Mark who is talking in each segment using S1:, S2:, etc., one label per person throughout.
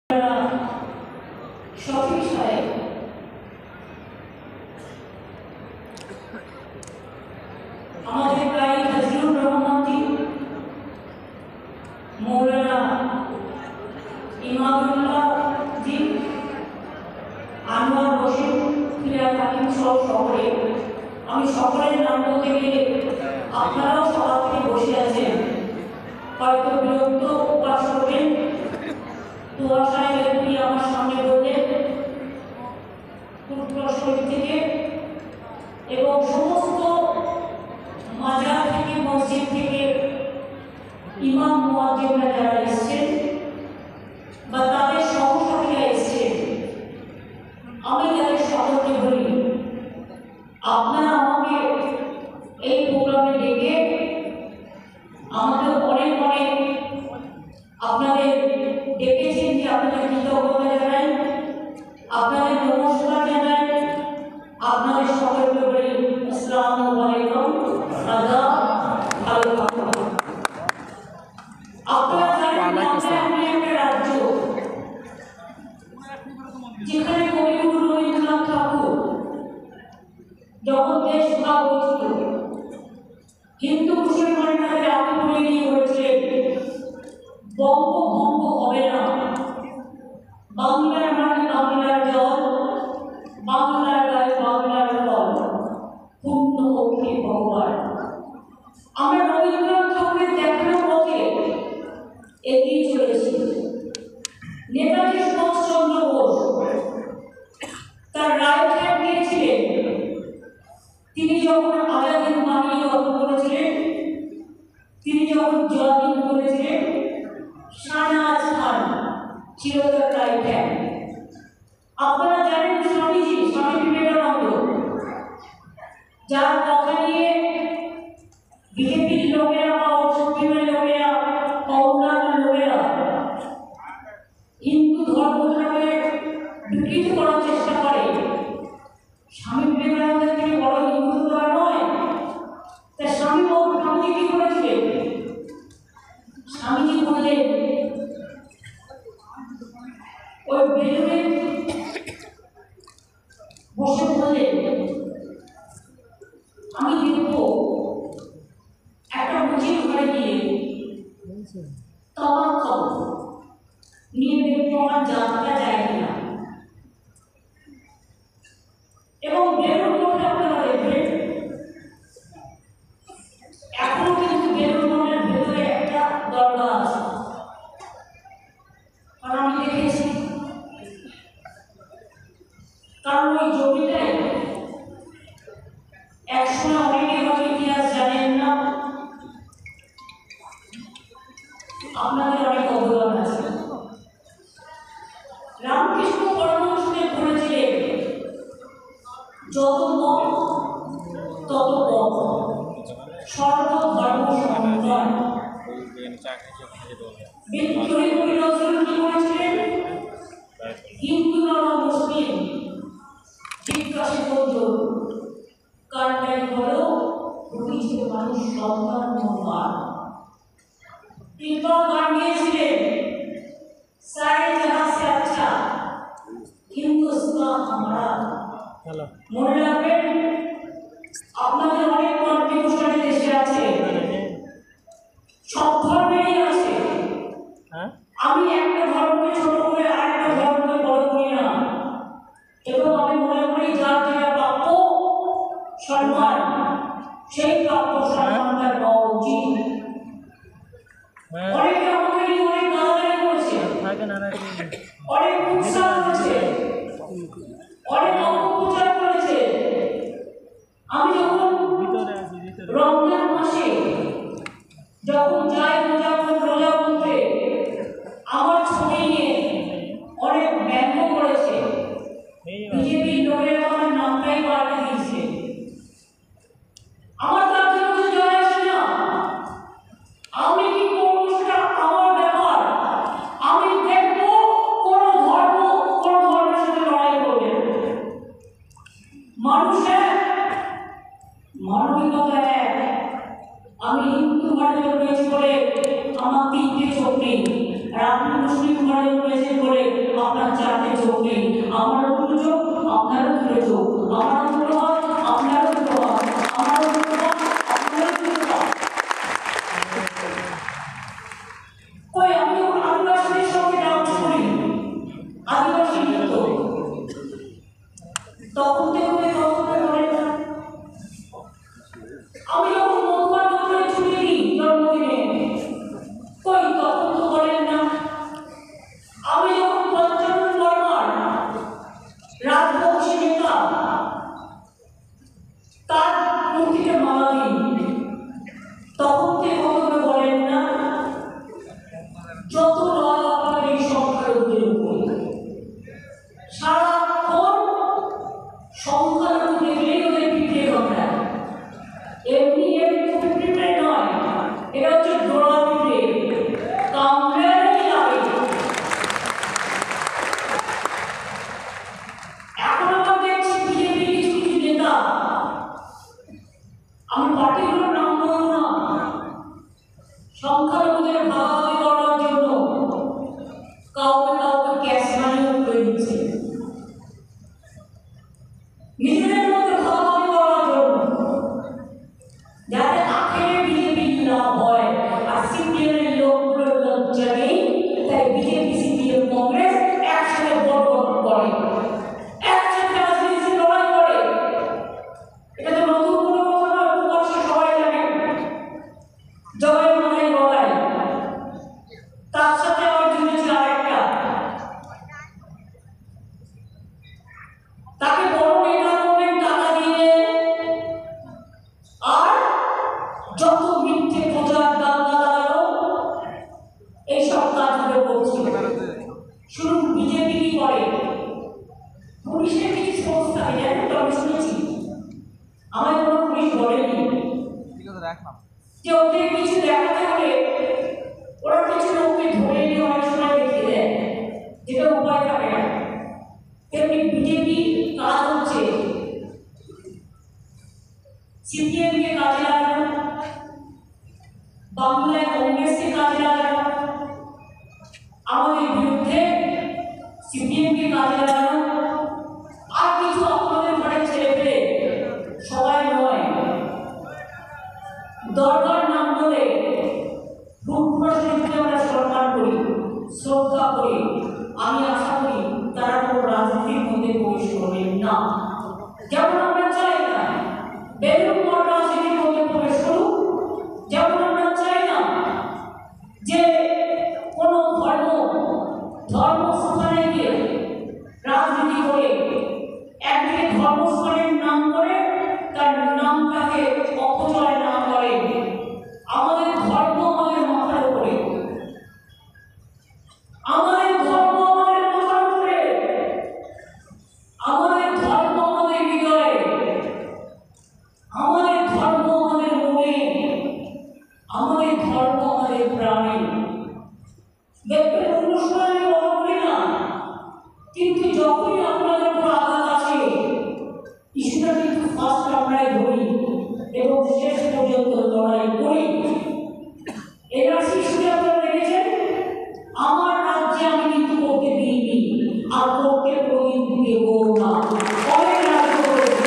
S1: শফিক সাহেব আমাদের প্রায় হাজিরুর রহমানজি, মৌলানা ইমামুল্লাহ জি, আনোয়ার হোসেন ফিরাদ হাকিম সহ সকলে, আমি সকলের নাম বলতে গেলে আপনারাও সবার থেকে বসে আছেন, হয়তো বিরক্ত প্রকাশ করবেন। দোয়া সাহেব আমার সামনে বললেন কুটুরা শরীফ থেকে এবং সমস্ত মাজার থেকে মসজিদ থেকে ইমাম মুয়াজ্জিনরা যারা এসেছেন বা তাদের সহসাথীরা এসেছেন, আমি তাদের সকলকে বলি আপনারা আমাকে এই প্রোগ্রামে ডেকে আমাদের অনেক অনেক আপনাদের ডেকেছেন যে আপনাদের কৃতজ্ঞতা জানাই, আপনাদের নমস্কার জানাই, আপনাদের সকলকে বলি আসসালামু আলাইকুম, আদাব, ভালো থাকুন। আপনারা জানেন আমরা একটা রাজ্য যেখানে কবিগুরু রবীন্দ্রনাথ ঠাকুর যখন দেশ ভাগ হয়েছিল, হিন্দু মুসলমান তাদের আত্মীয় নিয়ে হয়েছিলেন বঙ্গভঙ্গ হবে না, বাংলার মাটি বাংলার জল, বাংলার গায়ে বাংলার ফল, পূর্ণ পক্ষে ভগবান। আমরা রবীন্দ্রনাথ ঠাকুরের দেখানো পথে এগিয়ে চলেছি। নেতাজি সুভাষচন্দ্র বোস তার রাইট হ্যান্ড দিয়েছিলেন, তিনি যখন আজাদির বাণী রচনা করেছিলেন, তিনি যখন জয়দিন করেছিলেন, শাহনাজ খান ছিল তার রাইট হ্যান্ড। আপনারা জানেন স্বামীজি, স্বামী বিবেকানন্দ, যার কথা নিয়ে বিজেপির লোকেরা বা অসুবিধার লোকেরা বা অন্যান্য লোকেরা হিন্দু ধর্মকে বিকৃত করার চেষ্টা করে, স্বামী বিবেকানন্দের থেকে বড় হিন্দু ধর্ম নয়। তাই স্বামীজি কি করেছিলেন? স্বামীজি বললেন ওই বেলুনে বসে বললেন আমি দেখবো একটা মুচির ঘরে গিয়ে তামাক খাবো, নিয়ে দেখবো আমার জানটা যায় কিনা। এবং বেলুন মঠে আপনারা দেখবেন এখনো কিন্তু বেলুন মঠের ভেতরে একটা দরগা আছে, কারণ আমি দেখেছি। কারণ ওই জমিটাই একসময় অনেকে হয়তো ইতিহাস জানেন না, আপনাদের অনেক অবদান আছে। রামকৃষ্ণ পরমহংসদেব বলেছিলেন যত মত তত পথ, সর্বধর্ম সমন্বয়। কবি নজরুল কি বলেছিলেন? হিন্দু না মুসলিম জিজ্ঞাসা করতো কারটাই হলো রুচিতে মানুষ সন্তান মহান। ইকবাল গান গিয়েছিলেন সারে জাহাঁ সে আচ্ছা হিন্দুস্তান হামারা। মনে রাখবেন আপনাদের অনেক কন্ট্রিবিউশন দেশে আছে, সব ধর্মেরই আছে। আমি একটা ধর্মকে ছোট করে আরেকটা ধর্মকে বড় করি না, এবং আমি মনে করি যার যেটা প্রাপ্য সম্মান, সেই প্রাপ্য সম্মানটা পাওয়া উচিত। অনেকে আমাকে নিয়ে অনেক গালাগালি করেছে, অনেক উৎসাহ করেছে, অনেক অপপ্রচার করেছে। আমি যখন রমজান মাসে যখন যাই রোজা করতে, আমার ছবি নিয়ে অনেক ব্যঙ্গ করেছে, বিজেপির লোকেরা আমার নামটাই পাল্টে দিয়েছে। আমার তার জন্য কিছু জয় আসে না, আমি কি করবো সেটা আমার ব্যাপার। আমি দেখবো কোন ধর্মের সাথে লড়াই করবে। মানুষের মানবিকতা এক। আমি হিন্দু ঘরে জন্মেছি বলে আমার তিনটে চোখ নেই, আর আপনি মুসলিম ঘরে জন্মেছেন বলে আপনারও তুলে চোখ, আমারও তুলে হয়, আপনারও তুলে হয়, আমারও তুলে হয়, আপনারও তুলে হয়। কই আমি যখন আদিবাসীদের সঙ্গে ডান্স করি, আদিবাসী নৃত্য, তখন থেকে বলেন না। আমি যখন মধুবার দোকানে ছুটি দিই জন্মদিনে, কই তখন তো বলেন না। আমি যখন পঞ্চানন বর্মার রাজবংশী নেতা তার মূর্তিতে মালা দিই, তখন থেকে কখনো বলেন না। যত রাগ আপনার এই সংখ্যালঘুদের উপর, সারাক্ষণ সংখ্যালঘু দেখলেই ওদের পিঠে কামড়ায়। এমনি পিঠে নয়, এটা হচ্ছে ডোরা পিঠে, কামড়ালেই লাগে। এখন আমরা দেখছি বিজেপি কিছু কিছু নেতা, আমি পার্টিগুলোর নাম বলবো না, সংখ্যালঘুদের ভাগাভাগি করার জন্য কাউকে কাউকে ক্যাশ মানিও করে দিচ্ছে, নিজেদের মধ্যে ভাগাভাগি করার জন্য, যাতে আখেরে বিজেপি লাভ হয়। আর সিপিএমের লোকগুলোর লজ্জা নেই, তাই বিজেপি সিপিএম কংগ্রেস একসাথে ভোট গ্রহণ করে, একসাথে রাজনীতি লড়াই করে। এটা তো নতুন কোনো কথা নয়, প্রকাশ্য সবাই জানে। জয় মাথায় লড়াই, তার সাথে আবার জুড়েছে আরেকটা, তাকে বড় নেতা করবেন টাকা দিয়ে, আর যত মিথ্যে প্রচার দাঙ্গা লাগানো এইসব কাজগুলো করছে। শুরু বিজেপি কি করে, পুলিশের কিছু সংস্থা জানেন তো, আমি শুনেছি, আমায় কোনো পুলিশ বলেনি যে ওদের কিছু দেখাতে হলে ওরা কিছু লোককে ধরে নিয়ে অনেক সময় দেখিয়ে দেয়, যেটা উপায় থাকে না। তেমনি বিজেপি কাজ হচ্ছে সিপিএমকে কাজে লাগানো, বাংলায় কংগ্রেসকে কাজে লাগানো, আমাদের বিরুদ্ধে সিপিএমকে কাজে লাগানো, আর কিছু আপনাদের ঘরে ছেলে পেলে, সবাই নয়, দরকার নাম বলে ফুটপ্রসিদ্ধকে আমরা সম্মান করি, শ্রদ্ধা করি। আমি আশা করি তারা কোনো রাজনীতির মধ্যে প্রবেশ করবেন না। যেমন আমরা চাই না বেলুন মঠ রাজনীতির মধ্যে প্রবেশ করুক, যেমন আমরা চাই না যে কোনো ধর্মস্থানে গিয়ে রাজনীতি করে একদিকে ধর্মস্থানের নাম করে তার নামটাকে অপচয় না করে। আমাদের ধর্ম আমাদের মাথার উপরে, আমাদের ধর্ম আমাদের মাথার উপরে, আমাদের ধর্ম আমাদের হৃদয়ে, আমাদের ধর্ম আমাদের মনে, আমাদের ধর্ম আমাদের প্রাণে। দেখবেন অন্য সময় আমি বলা করি না, কিন্তু যখনই আপনাদের উপর আঘাত আসে, ইস্যুটা কিন্তু ফার্স্ট আমরাই ধরি এবং শেষ পর্যন্ত লড়াই করি। এনআরসি ইস্যুটা আপনারা দেখেছেন, আমার রাজ্যে আমি কিন্তু করতে দিইনি, আর করতে কোনোদিন দেব না। অনেক রাজ্য করেছে,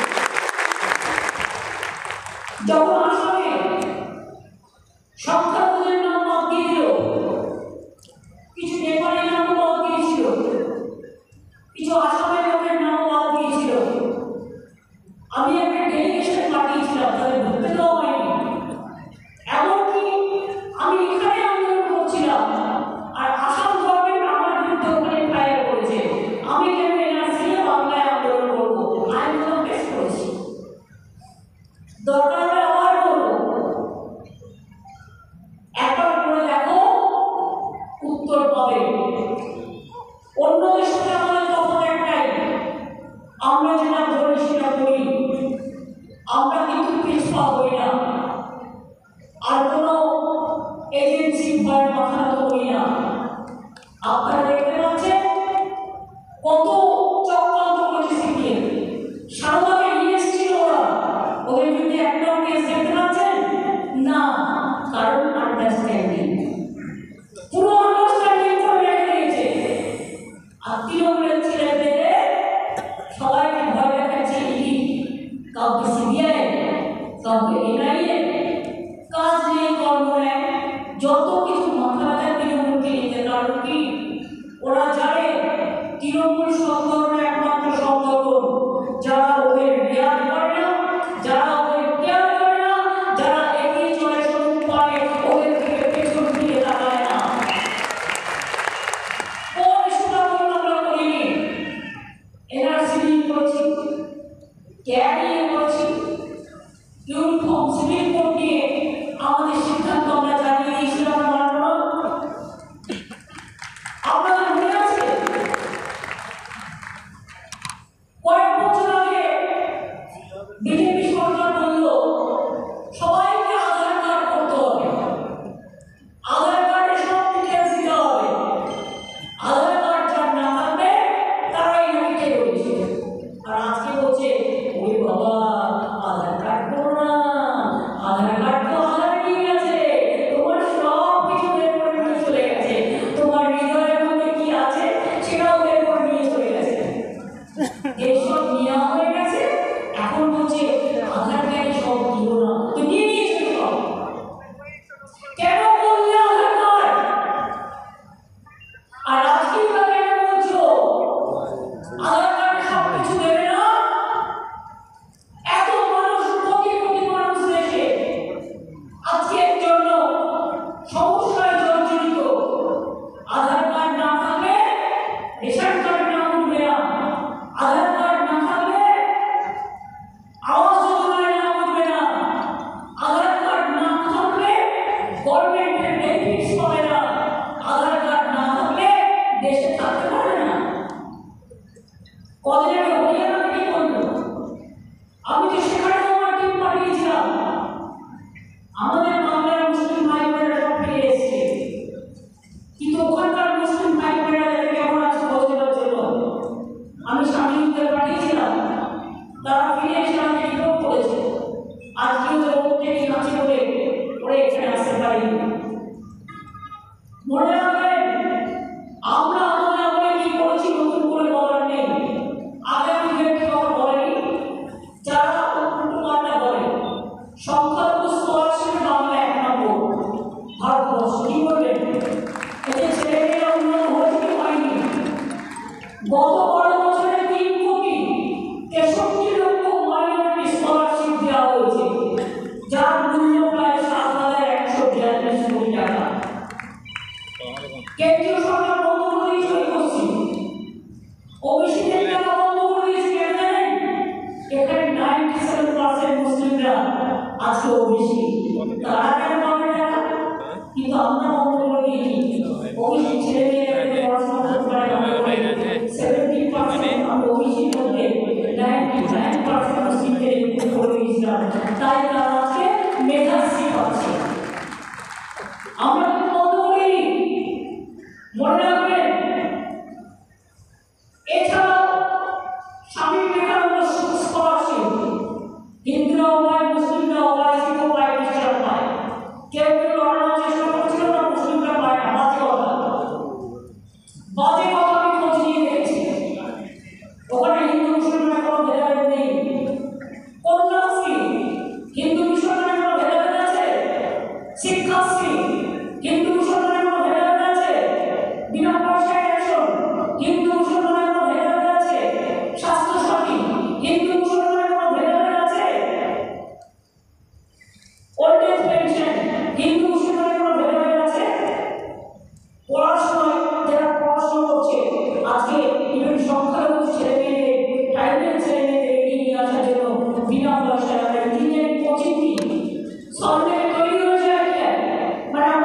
S1: যখন আসামে সংখ্যালঘুদের নাম বাদ দিয়ে দিল, কিছু নেপালি নাম বাদ দিয়েছিল, কিছু আসামের লোকের নাম বাদ দিয়েছিল, আমি একটা ডেলিগেশন পাঠিয়েছিলাম, তাদের ঢুকতে দেওয়া হয়নি। এমনকি আমি এখানে আন্দোলন করছিলাম, আর আসাম গভর্নমেন্ট আমার বিরুদ্ধে ওখানে ফায়ার করেছে। আমি কেন এনআরসি নিয়ে বাংলায় আন্দোলন করবো? আন্দোলন পেশ করেছি, দরকার হলে আবার করবো। একবার করে দেখো, উত্তর পাবে। অন্যদের সাথে আমাদের তফাৎ একটাই, আমরা যেটা ধরি সেটা করি, আমরা কিন্তু পিছপা হই না, আর কোনো এজেন্সি ভয় মাথা নত করি না। আপনারা দেখতে পাচ্ছেন কত চক্রান্ত করেছে সিপিএম, সারদাকে নিয়ে এসেছিল ওরা, ওদের বিরুদ্ধে একটাও কেস কাউকে এড়াইয়ে কাজ নেই, কর্ম নেই, যত কিছু মাথা ব্যথা তৃণমূলকে নিতে। কারণ কি ওরা জানে তৃণমূল সংগঠনের একমাত্র সংগঠন যারা ওদের রেয়াজ করে না, যারা ওদের কেয়ার করে না, যারা এগিয়ে চলে শুরু পায় ওদের থেকে পেছন ফিরে তাকায় না। কোন সুযোগ আমরা করিনি, এনআরসি নিয়ে করেছি, ক্যাড নিয়ে করেছি, ইউনিফর্ম সিভিল কোড নিয়ে আমাদের সিদ্ধান্ত আমরা জানিয়ে দিয়েছিলাম মানব না। আপনাদের মনে আছে কয়েক বছর আগে বিজেপি সরকার বলল সবাইকে আধার কার্ড করতে হবে, আধার কার্ডে সব ডিটেলস দিতে হবে, আধার কার্ড যার না থাকবে তারাই নাকি রয়েছে। আর আজকে বলছে ওই বাবা আধার কার্ড করো না, আধার কার্ড তো আধার নিয়ে গেছে, তোমার সব কিছু বের করে নিয়ে চলে গেছে, তোমার হৃদয়ের মধ্যে কি আছে সেটাও বের করে নিয়ে চলে গেছে। এইসব নেওয়া হয়ে গেছে, এখন বলছে আধার কার্ডে সব দিও না, তো নিয়ে নিয়েছে সব। কেন বললে আধার কার্ড? আর আজকে বা কেন বলছো আধার কার্ডে সব কিছু দেবে না? এত মানুষ, কোটি কোটি মানুষ দেশে আজকের জন্য সমস্যায় জর্জরিত। আধার কার্ড না থাকলে রেশন কার্ড নাম উঠবে না, আধার কার্ড না থাকলে আবাস যোজনায় নাম উঠবে না, আধার কার্ড না থাকলে গভর্নমেন্টের বেনিফিটস পাবে না, আধার কার্ড না থাকলে দেশে থাকতে পারবে না। কদিন আগে হরিয়ানা কি করলো, আমি তো সেখানে আমার টিম পাঠিয়েছিলাম, আমাদের বাংলার মুসলিম ভাই বোনেরা সব ফিরে এসেছে, কিন্তু ওখানকার মুসলিম ভাই বোনেরা কেমন আছে বোঝানোর জন্য আমি স্বামীদের পাঠিয়েছিলাম, তারা ফিরে এসে আমাকে রিপোর্ট করেছে আজকেও তো রোড থেকে আছে বলে ওরা এখানে আসতে পারিনি। মনে রাখবেন আমরা আমলে আমলে কি করেছি নতুন করে বলার নেই, আগে থেকে কেউ বলেনি, যারা উল্টো পাল্টা বলে। সংখ্যালঘু স্কলারশিপ বাংলা 1 নম্বর ভারতবর্ষ, কি বলবেন? এতে ছেলেমেয়েরা উন্নত হয়েছে কি হয়নি? গত 12 বছরে 3,63,00,000 মাইনরিটি স্কলারশিপ দেওয়া হয়েছে, যার মূল্য প্রায় 7,142 কোটি টাকা। কেন্দ্রীয় সরকার বন্ধ করে দিয়েছে ওই পশ্চিম ওবিসিদের টাকা বন্ধ করে দিয়েছে। কেন জানেন? এখানে 97% মুসলিমরা আজকে ওবিসি, তারা কেন পাবে টাকা? কিন্তু আমরা বন্ধ করে দিয়েছি। ওবিসি ছেলে মেয়েরা পড়াশোনা করতে পারে না, 70% আমরা ওবিসির মধ্যে 99% মুসলিমদের ইনক্লুড করে দিয়েছিলাম, তাই তারা আজকে মেধাশ্রী পাচ্ছে। আমরা কিন্তু বন্ধ করিনি, মনে রাখবেন। এছাড়াও স্বামী বিবেকানন্দ স্কলারশিপ হিন্দুরাও পায়, মুসলিমরাও পায়, শিখও পায়, খ্রিস্টান পায়। কেউ কেউ লড়ানোর চেষ্টা করছিল না, মুসলিমরা পায় না, বাজে কথা, বাজে কথা আমি খোঁজ নিয়ে দেখেছি। ওখানে হিন্দু মুসলমানের কোনো ভেদাভেদ নেই। কন্যাশ্রী হিন্দু মুসলমানের কোনো ভেদাভেদ আছে? শিক্ষাশ্রী হিন্দু মুসলমানের কোনো ভেদাভেদ আছে? বিনা পয়সায় রেশন হিন্দু মুসলমানের কোনো ভেদাভেদ আছে? স্বাস্থ্যসাথী হিন্দু মুসলমানের কোনো ভেদাভেদ আছে? ওল্ড এজ পেনশন হিন্দু মুসলমানের কোনো ভেদাভেদ আছে? পড়াশোনায় যারা পড়াশোনা করছে আজকে ইভেন সংখ্যালঘু ছেলে মেয়েদের, ট্রাইবেল ছেলে মেয়েদের এগিয়ে নিয়ে আসার জন্য বিনা পয়সায় আমরা ইঞ্জিনিয়ারিং কোচিং দিই। সরকারি তৈরি হয়েছে একটা, মানে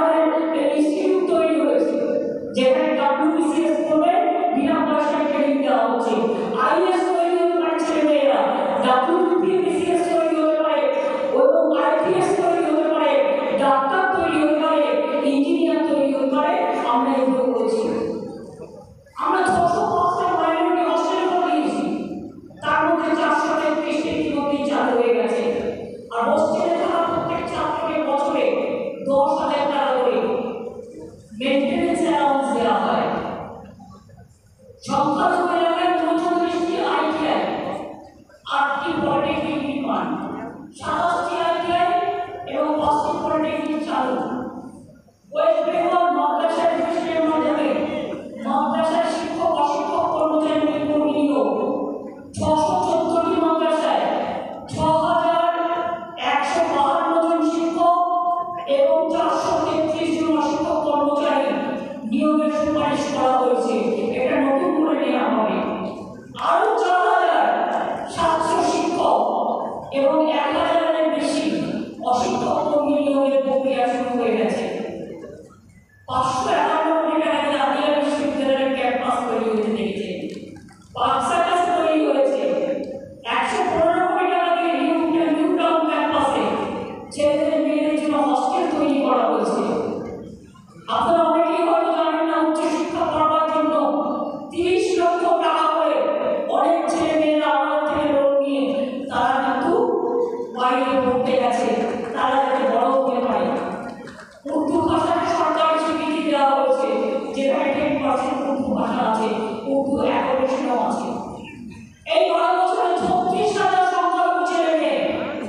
S1: পড়তে গেছে তারা যাতে বড় হতে পারে। উর্দু ভাষাকে সরকারি স্বীকৃতি দেওয়া হয়েছে, যেখানে 10% উর্দু ভাষা আছে, উর্দু অ্যাকোমোডেশনও আছে। এই 12 বছরে 36,000 সংখ্যালঘু ছেলে মেয়ে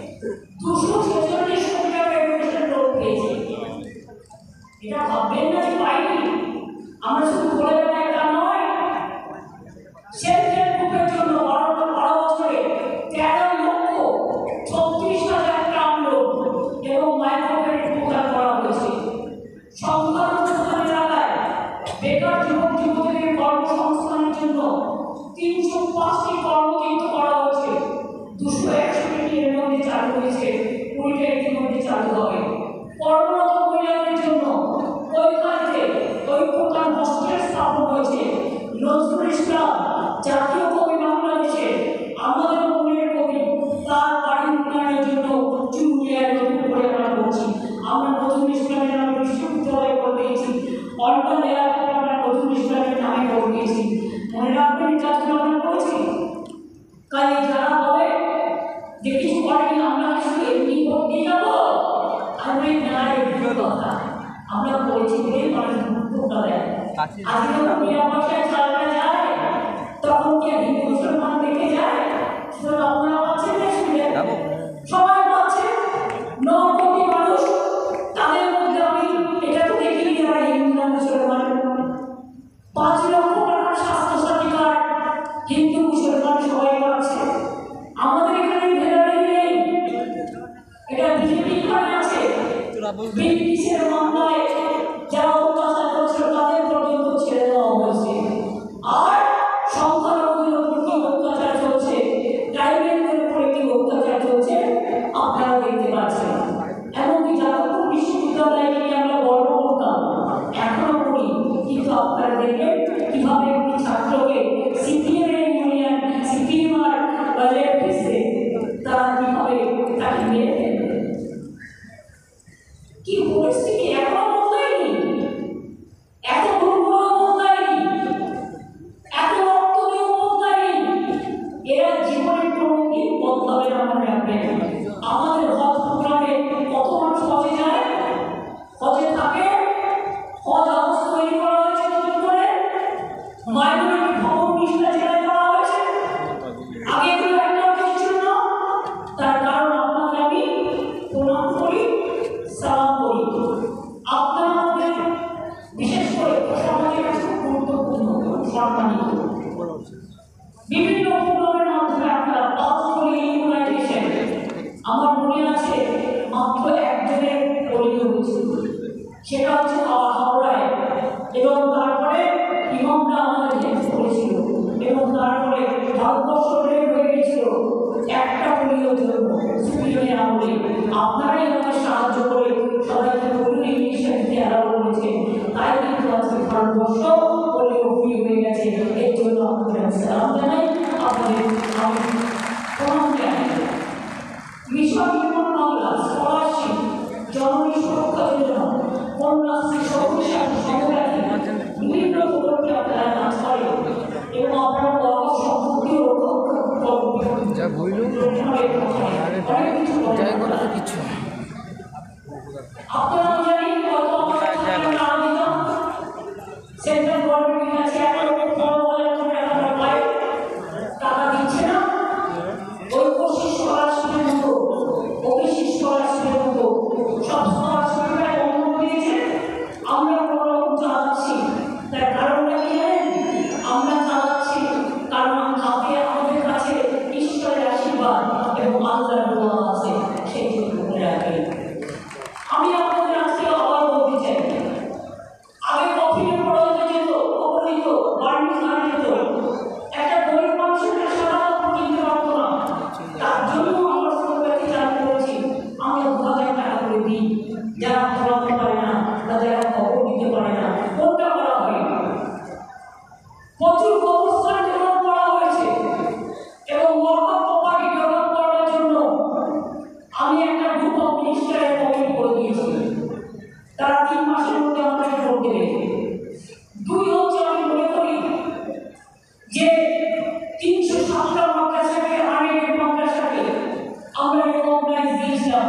S1: 246 কোটি টাকা এডুকেশন লোন পেয়েছে। এটা ভাববেন না যে পাইনি, আমরা শুধু বলে বেড়াই তা নয়। সেলফ হেল্প গ্রুপের জন্য 12 বছরে 13,36,000 টার্ম লোন এবং মাইক্রো ক্রেডিট প্রদান করা হয়েছে। সংখ্যালঘু এলাকায় বেকার যুবক যুবতীদের কর্মসংস্থানের জন্য 305টি কর্মযুক্ত করা হয়েছে। 261টি এর মধ্যে চালু হয়েছে, 20টা ইতিমধ্যে চালু হবে। কর্মরত মহিলাদের জন্য কৈখালিতে ঐক্যতান হস্টেল স্থাপন হয়েছে। নজরুল ইসলাম জাতীয় কবি বাংলাদেশের, আমাদের মনের কবি, তার বাড়ির উন্নয়নের জন্য চুরুলিয়ায় নতুন করে আমরা করছি। আমরা নজরুল ইসলামের নামে বিশ্ববিদ্যালয় করে দিয়েছি, অন্ডাল এয়ারপোর্ট আমরা নজরুল ইসলামের নামে করে দিয়েছি। মনে রাখবেন এই কাজগুলো আমরা করেছি। কাজে যারা বলে যে কিছু করেনি, আমরা শুধু এমনি ভোট দিয়ে যাবো, আমি না, এগুলো কথা আমরা করেছি বলেই মানুষ ভোটটা দেয়। আজকে যখন বিনা পয়সায় চালানো যায়, তখন কি হিন্দু মুসলমান দেখে যায়? সুতরাং আপনারা পাচ্ছেন না, শুনে সবাই পাচ্ছে। 9 কোটি মানুষ, তাদের মধ্যে আমি এটা তো দেখিনি যারা হিন্দু না মুসলমান। 5 লক্ষ টাকার স্বাস্থ্যসাথী কার্ড হিন্দু মুসলমান সবাই পাচ্ছে। আমাদের এখানে ভেদাভেদি নেই, এটা বিজেপি এখানে আছে। ব্রিটিশের মামলায় যারা অত্যাচার করছিল তাদের পর্যন্ত ছেড়ে দেওয়া হয়েছে। আর সংখ্যালঘুদের উপর কি অত্যাচার চলছে, ট্রাইবেলদের উপরে কি অত্যাচার চলছে আপনারা দেখতে পাচ্ছেন। এমনকি যাদবপুর বিশ্ববিদ্যালয়ে নিয়ে আমরা গর্ব করতাম, এখনো করি, কিন্তু আপনারা দেখবেন কিভাবে একটি ছাত্রকে সিপিএম এর ইউনিয়ন, সিপিএম আর লেফটিস্টে তারা কিভাবে তাকে মেরে ফেলবে। কি পরিস্থিতি এখনো বদলায়নি, এত দুর্বল বদলায়নি, এত রক্ত দিয়েও বদলায়নি। এরা জীবনের কোনোদিন বদলাবে না, মনে রাখবেন। আমাদের হজ প্রোগ্রামে কত মানুষ হজে যায়, হজে থাকে, হজ হাউস তৈরি করা হয়েছে নতুন করে, মাইনরিটি ভবন 20টা জেলায় করা হয়েছে। আগে এগুলো একটাও কিছু ছিল না। তার কারণ আপনাকে আমি প্রণাম করি, সালাম করি। আপনারা আমাদের বিশেষ করে সমাজের কাছে খুব গুরুত্বপূর্ণ, সম্মানিত। বিভিন্ন প্রোগ্রামের মাধ্যমে আপনারা ইউনাইটেশন, আমার মনে আছে মাত্র একজনের পরিণত হয়েছিল, সেটা হচ্ছে হাওড়ায়। এবং তারপরে ইমামরা আমাদের হেল্প করেছিল, এবং তারপরে ভারতবর্ষ হয়ে গিয়েছিল একটা পরিণত জন্য সুপ্রিয়নে আমলে। আপনারাই আমাদের সাহায্য করে সবাইকে পরিণত ইনিশিয়েটিভ দিতে আরম্ভ করেছে। তাই কিন্তু আজকে ভারতবর্ষ পরিণত হয়ে গেছে। এর জন্য আপনাদের সালাম জানাই, আপনাদের আমি প্রণাম জানাই। মিশন নির্মাণ বাংলা স্কলারশিপ, জননী সুরক্ষা যোজনা, কন্যাশ্রী, সবুজ সাথী, বিভিন্ন প্রকল্পে আপনারা কাজ করেন এবং আপনারা গর্ব সম্পত্তি ও যা বইল কিছু আপনারা জানেন কত সেন্ট্রাল গভর্নমেন্ট আছে 1,15,000 টাকা টাকা দিচ্ছে না। ঐক্যশী স্কলারশিপের মতো, ওবিসি স্কলারশিপের মতো সব স্কলারশিপে অনুমোদন দিয়েছে। আমরা কোনো রকম চালাচ্ছি, তার কারণটা কি জানেন? আমরা চালাচ্ছি কারণ আমাদের কাছে ঈশ্বরের আশীর্বাদ এবং আল্লাহর দোয়া আছে, সেই জন্য মনে রাখবেন। আমি আপনাদের আজকে আবার বলতে চাই, আগে কফিনে পড়া যেত, অপরিত বার্নিং করা যেত, একটা গরিব মানুষের সারা কিনতে পারতো না। তার জন্য আমরা সরকারকে চালু করেছি, আমরা 2,000 টাকা করে দিই যারা পড়াতে পারে না বা যারা খবর দিতে পারে না। কোনটা করা হয়? প্রচুর কবরস্থান ডেভেলপ করা হয়েছে এবং ওয়াকফ প্রপার্টি ডেভেলপ করার জন্য আমি একটা গ্রুপ অফ মিনিস্টারের কমিটি করে দিয়েছি। তারা 3 মাসের মধ্যে আমাকে ভোট দেবে। 2 হচ্ছে, আমি মনে করি যে 307টা মাদ্রাসাকে, 100 মাদ্রাসাকে আমরা রেকগনাইজ দিয়েছিলাম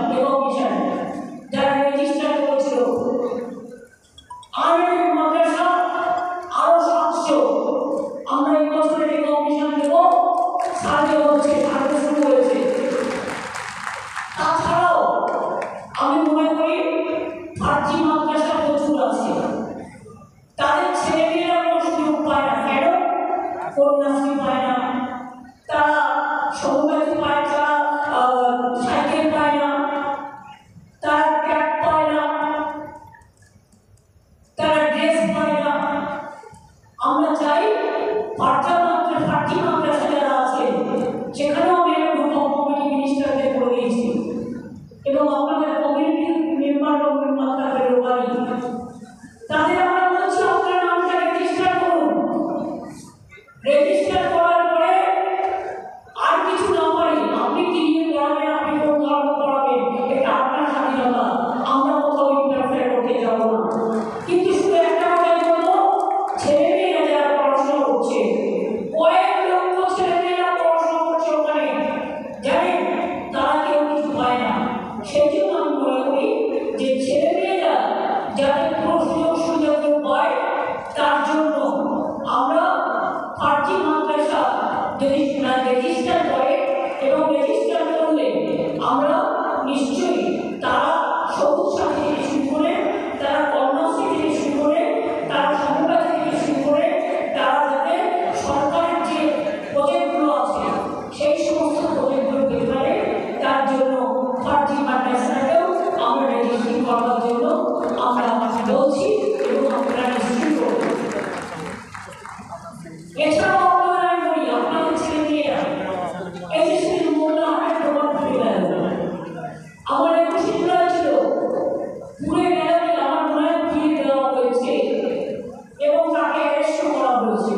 S1: আপনাদের কমিউনিটি মেম্বার ও মেম্বার থাকবে লোকালি, তাদের আমরা বলছি আপনার নামটা রেজিস্টার করুন। রেজিস্টার করার পরে আর কিছু না পারি আপনি কি নিয়ে পড়াবেন, আপনি কোন ধর্ম পড়াবেন, এটা আপনার স্বাধীনতা, আমরা কোথাও ইন্টারফেয়ার করতে যাবো না। কিন্তু শুধু একটা কথাই বলবো, ছেলেমেয়েরা যারা পড়াশোনা করছে, কয়েক লক্ষ ছেলেমেয়েরা পড়াশোনা করছে ওখানে, জানেন তারা কেউ কিছু পায় না। সেই জন্য আমি মনে করি যে ছেলেমেয়েরা যাতে পুরো সুযোগ পায়, তার জন্য আমরা ফার্জি মাদ্রাসা যদি রেজিস্টার করে এবং রেজিস্টার করলে আমরা নিশ্চয়ই তারা সবুজ সাথী থেকে শুরু করে, তারা কন্যাশ্রী থেকে শুরু করে, তারা সমবায় থেকে শুরু করে, তারা যাতে সরকারের যে প্রজেক্টগুলো আছে সেই সমস্ত প্রজেক্টগুলো পেতে পারে, তার জন্য ফার্জি মাদ্রাসাকেও আমরা রেজিস্ট্রি করার জন্য আমরা বলছি এবং আমরা রেজিস্ট্রি করব। এছাড়াও আপনারা আমি বলি আপনাদের ছেলেমেয়েরা এই যে শুধু মোল্লাহাটের প্রমাণ করে গেল, আমার 21 জুলাই ছিল, পুরে গ্যালারি আমার মনে হয় ফিরে দেওয়া হয়েছে এবং তাকে অ্যারেস্ট করা হয়েছে।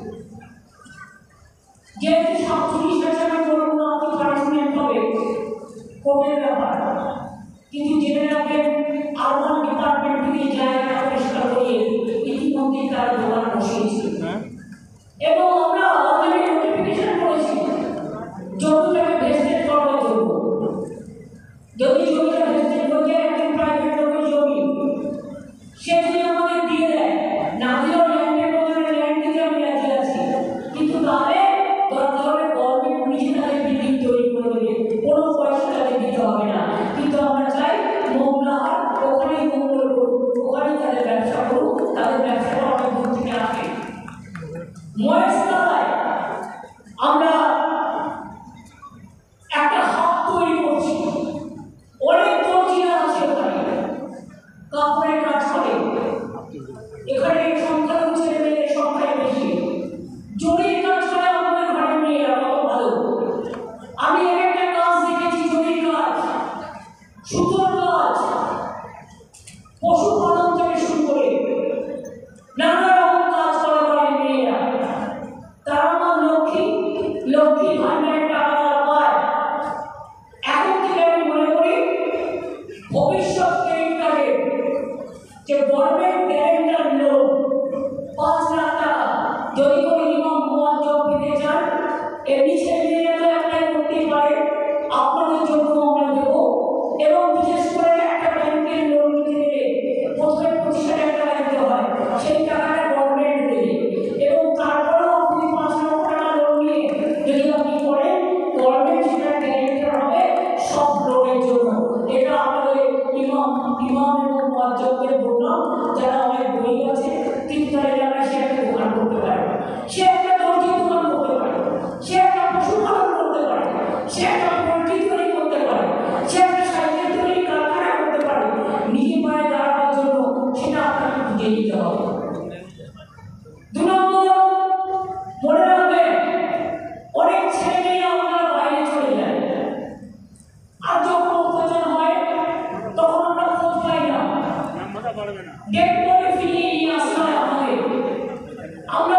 S1: যেহেতু 47 আমি বলবো না অত পানিশমেন্ট হবে কোর্টের ব্যাপার, কিন্তু জেনে রাখবেন আরবান ডিপার্টমেন্ট থেকে জায়গা পরিষ্কার করিয়ে ইতিমধ্যেই তার দোকান বসিয়েছে এবং আমরা অলরেডি নোটিফিকেশন করেছি জমিটাকে ভেস্টেড করার জন্য। যদি জমিটা ভেস্টেড করতে একজন প্রাইভেট লোকের জমি, সে যদি আমাদের দিয়ে দেয়, না দিলেও ল্যান্ডের বদলে ল্যান্ড দিতে আমি রাজি আছি, কিন্তু তাহলে দরকার হলে গভর্নমেন্ট নিজে তাদের বিল্ডিং তৈরি করে দেবে, কোনো পয়সা তাদের দিতে হবে না। কিন্তু আমরা চাই মোল্লাহাট ওখানেই মঙ্গল করুক, ওখানেই তাদের ব্যবসা করুক, তাদের ব্যবসাটা অনেক দূর থেকে আসে। মহেশতলায় আমরা একটা হাব তৈরি করছি, অনেক দর্জিরা আছে ওখানে, কাপড়ের কাজ করে, এখানে সংখ্যালঘু ছেলে মেয়েদের সংখ্যায় বেশি, জরির কাজ করে আমাদের ঘরের মেয়েরা কত ভালো। আমি একটা কাজ দেখেছি, জরির কাজ, সুতোর কাজ, পশুপালন থেকে শুরু করে নানা রকম কাজ করে ঘরের মেয়েরা। তারা আমার লক্ষ্মী ভান্ডারের টাকা পায়। এখন থেকে আমি মনে করি ভবিষ্যৎ ক্রেডিট কার্ডের যে গভর্নমেন্ট গ্যারেন্টার লোন 5 লাখ টাকা যদি কোনো ইমাম মুয়াজ্জম পেতে চান, এমনি ছেলেমেয়েরা তো অ্যাপ্লাই করতেই পারে, আপনাদের জন্য আমরা দেবো। এবং বিশেষ করে একটা ব্যাংকের লোন নিতে গেলে প্রথমে 25,000 টাকা দিতে হয়, সেই টাকাটা গভর্নমেন্ট দেবে এবং তারপরেও আপনি 5 লক্ষ টাকা লোন নিয়ে যদি আপনি করেন, গভর্নমেন্ট সেটা গ্যারেন্টার হবে সব লোনের জন্য। এটা আমাদের ইমাম এবং মুয়াজ্জমদের বললাম, যারা অনেক গরিব আছে, কিন্তু তার এলাকায় সে একটা দোকান করতে পারে, সে একটা দর্জির দোকান করতে পারে, সে একটা পশুপালন করতে পারে, সে একটা পোল্ট্রি তৈরি করতে পারে, সে একটা সাইকেল তৈরি কারখানা করতে পারে। নিজে পায়ে দাঁড়ানোর জন্য সেটা আপনাকে বুঝে দিতে হবে। 2 নম্বর, মনে রাখবেন অনেক ছেলে মেয়ে আপনারা বাইরে চলে যায়, আর যখন অত্যাচার হয় তখন আমরা খোঁজ পাই না, ডেড বডি ফিরিয়ে নিয়ে আসতে হয় আমাদের। আমরা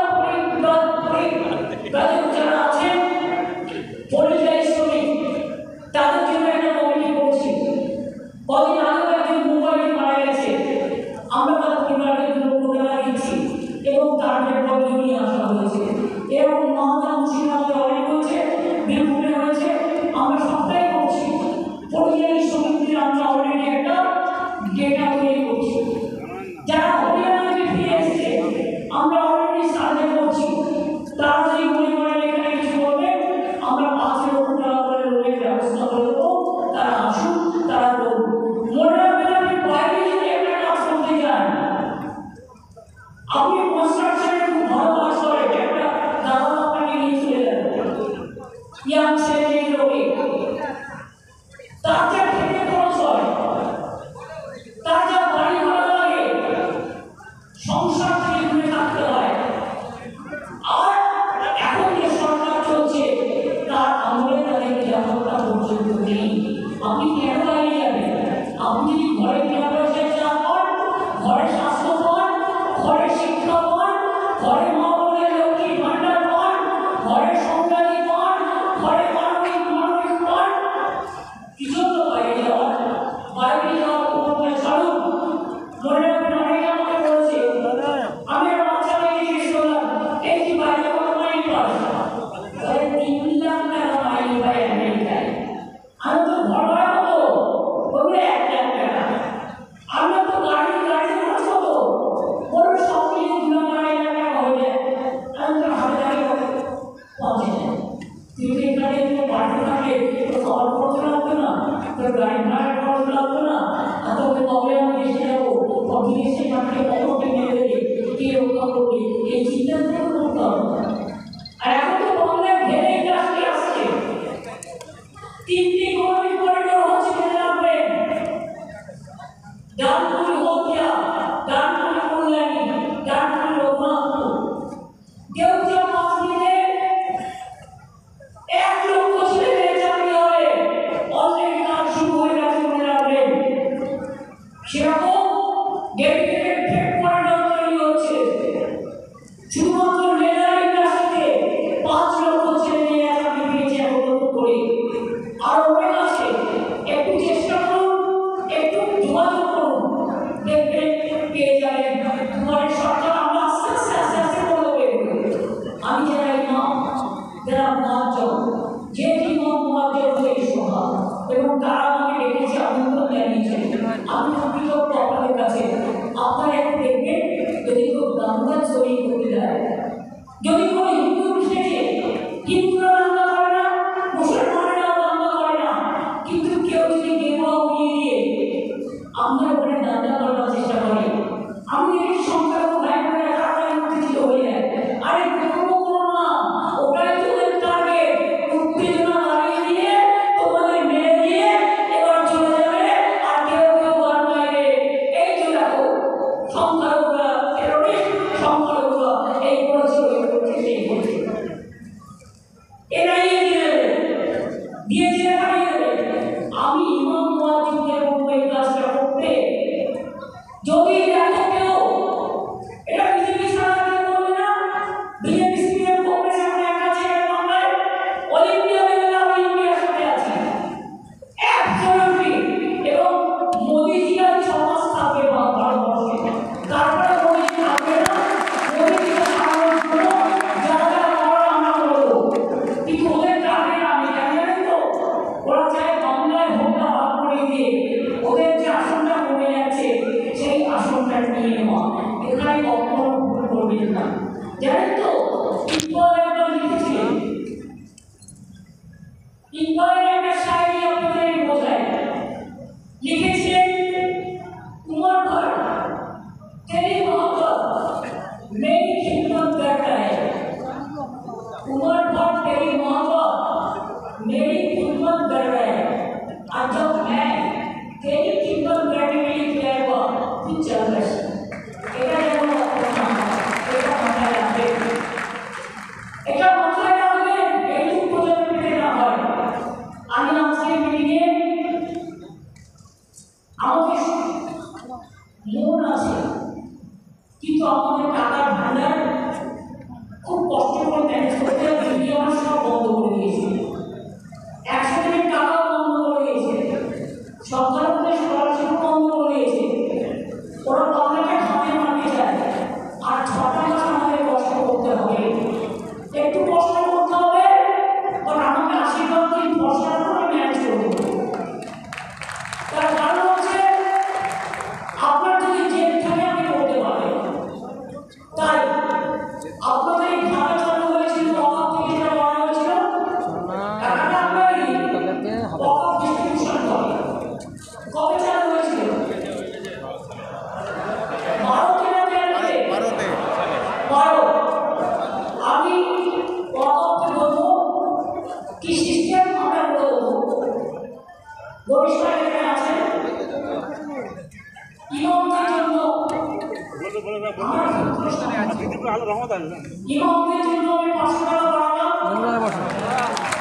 S1: যারা আছেন পরিযায়ী শ্রমিক, তাদের জন্য একটা কমিটি করছি। কদিন আগে একজন মোবাইল মারা গেছে, আমরা তার পরিবারের জন্য প্রোগ্রাম দিচ্ছি এবং তার ডেড বডি নিয়ে আসা হয়েছে। এবং মহাত্মা মুর্শিদাবাদে অনেক হয়েছে, বীরভূমে হয়েছে, আমরা সবটাই করছি। পরিযায়ী শ্রমিকদের আমরা অলরেডি একটা ডেটা তৈরি করছি, যারা হরিয়ানা থেকে ফিরে এসছে আমরা অলরেডি সার্ভে করছি। তারা যদি পরিবারের এখানে কিছু বলবে, আমরা 5 লক্ষ টাকা করে লোনের ব্যবস্থা করে দেবো, তারা আসুন, তারা করুন। মনে রাখবেন আপনি বাইরে যদি একটা কাজ করতে যান, আপনি কনস্ট্রাকশনের খুব ভালো কাজ করেন, একটা দাদা আপনাকে নিয়ে চলে যাবে, ইয়াং ছেলে লোকে, তার যা খেতে খরচ হয়, তার যা আপনি যদি ঘরে বিনা পয়সায় চা পান, ঘরে স্বাস্থ্য পান, ঘরে শিক্ষা পান, ঘরে মা বোনের লক্ষ্মীর ভান্ডার পান, ঘরে সংগ্রামী পান, ঘরে মানবিক পান, কি জন্য বাইরে যাওয়ার? বাইরে যাওয়ার কোনো বলে ছাড়ুন। মনে রাখবেন, অনেকে আমাকে বলছে, আমি একটা বাচ্চা মেয়ে জিজ্ঞেস করলাম, এই কি বাইরে কত মাইল পাস? 3 লাখ টাকা মাইল পাই আমেরিকায়। আমি তো ঘর ভাড়া কত? বলবে 1 লাখ টাকা। আমরা তো গাড়ি খরচ কত? বলবে সব মিলিয়ে 2 লাখ 2.5 লাখ টাকা হয়ে যায়। আমি তো হাতে দাঁড়িয়ে পৌঁছে যায়। কিন্তু এখানে তুমি বাড়িতে থাকলে তো খাওয়ার খরচ লাগবে না, তোর গাড়ি ভাড়ার খরচ লাগবে না, আর তোকে কবে আমি দেশে যাবো, বিদেশে পাঠিয়ে কতকে মেরে দেবে, কে রক্ষা করবে, এই চিন্তা তো করতে হবে। আর এখন তো বাংলায় ঘেরে ইন্ডাস্ট্রি আসছে, 3টি ইকোনমিক করিডোর হচ্ছে, মনে রাখবেন। ডানকুনি হলদিয়া, ডানকুনি কল্যাণী, ডানকুনি রঘুনাথপুর, দেউচা মাঝদিকে 1 লক্ষ ছেলে মেয়ে চাকরি হবে। অলরেডি কাজ শুরু হয়ে গেছে, মনে রাখবেন। সেরকম ডেডিকেটেড ফ্রেট করিডোর তৈরি হচ্ছে। শুধুমাত্র লেদার ইন্ডাস্ট্রিতে 5 লক্ষ ছেলে মেয়ে চাকরি পেয়েছে এখন করে। আর অনেক আছে, একটু চেষ্টা করুন, একটু যোগাযোগ করুন, দেখবেন পেয়ে যাবেন। তোমার সরকার আমরা আস্তে আস্তে আস্তে আস্তে করে দেবো। আমি যারা ইমাম, যারা মুয়াজ্জম, যে ইমাম মুয়াজ্জম হয়ে শোভা, এবং তারা আমাকে ডেকেছে, আমন্ত্রণ জানিয়েছে। আমি কৃতজ্ঞ আপনাদের কাছে। আপনারা একটু দেখবেন, যদি কেউ দাঙ্গা চুরি করতে যায়, যদি কোনো হিন্দু এসেছে, হিন্দুরা দাঙ্গা করে না, মুসলমানেরাও দাঙ্গা করে না, কিন্তু কেউ যদি গেরুয়া উড়িয়ে দিয়ে আমরা ওখানে দাঙ্গা করার চেষ্টা করি, আমি এই সংখ্যালঘু ভাই বোনেরা তাড়াতাড়ি উত্তেজিত হয়ে যায়। আরে করবো না, ওটাই তোদের টার্গেট। উত্তেজনা বাড়িয়ে দিয়ে তোমাদের মেরে দিয়ে এবার চলে যাবে, আর কেউ কেউ গান গাইবে। এই তো দেখো সংখ্যালঘুরা টেরোরিস্ট, সংখ্যালঘুরা এই করেছে, ওই করেছে, সেই করেছে, এরাই দিয়ে দিয়ে পাঠিয়ে দেবে। আমি ইমাম মুয়াজ্জিনকে বলবো এই কাজটা করতে। যদি দেখো কেউ এটা বিজেপি ছাড়া কেউ করবে না, বিজেপি সিপিএম কংগ্রেস আমরা একা ছেড়ে বাংলায় অল ইন্ডিয়া লেভেলে আমি ইন্ডিয়ার সাথে আছি অ্যাবসলিউটলি। এবং মোদিজি আর 6 মাস থাকবে ভারতবর্ষে, তারপরে মোদিজি থাকবে না। মোদিজিকে সারানোর জন্য যা যা করার আমরা করবো, কিন্তু ওদের টার্গেট আমি জানেন তো, ওরা চায় বাংলায় ভোটটা ভাগ করে দিয়ে ওদের যে আসনটা কমে যাচ্ছে সেই আসনটা নিয়ে নেওয়া। এখানে কখনো ভুল করবেন না, জানেন তো। ইকবাল একবার লিখেছিলেন, ইকবালের একটা শায়রি আপনাদের বোঝায়, লিখেছিলেন, उमर भर तेरी मोहब्बत मेरी खिदमत करता है, उमर भर तेरी मोहब्बत मेरी खिदमत कर रहा है, और जब मैं तेरी खिदमत करने के लिए तैयार हुआ फिर चल बस। এটা যেন আপনারা এটা মাথায় রাখবেন, এটা মাথায় রাখবেন, এইটুকু পর্যন্ত পেতে না হয়। আমি আজকে মিটিংয়ে আমাদের মন আছে, কিন্তু আমাদের টাকার ভান্ডার খুব কষ্ট করে ম্যানেজ করতে ভিডিও আমার সব বন্ধ করে দিয়েছে। 100 দিনের টাকাও বন্ধ করে দিয়েছে, সরকার স্কলারশিপ বন্ধ করে দিয়েছে। ওরা বাংলাকে খাতে মারতে চায়, আর 6টা মাস আমাদের কষ্ট করতে হবে, একটু কষ্ট করতে হবে। কারণ আমাকে আশীর্বাদ দিন, ভরসা করে ম্যানেজ করবো। তার কারণ হচ্ছে আপনার যদি জেদ থাকে আমি করতে পারবো। তাই আপনাদের এই ঢাকা চালু হয়েছিল, অকাপ থেকে যেটা বলা হয়েছিল, টাকাটা আপনারই অকাপ ডিস্ট্রিবিউশন করে। কবে চালু হয়েছিল? ভারতে না তেরোতে? ভারত। আমি অকাপকে বলবো কি সিস্টেম আমরা করে দেবো। বরিশাল এখানে আছে, ইমামদের জন্য ইমামদের জন্য আমি 500 টাকা বাড়ালাম।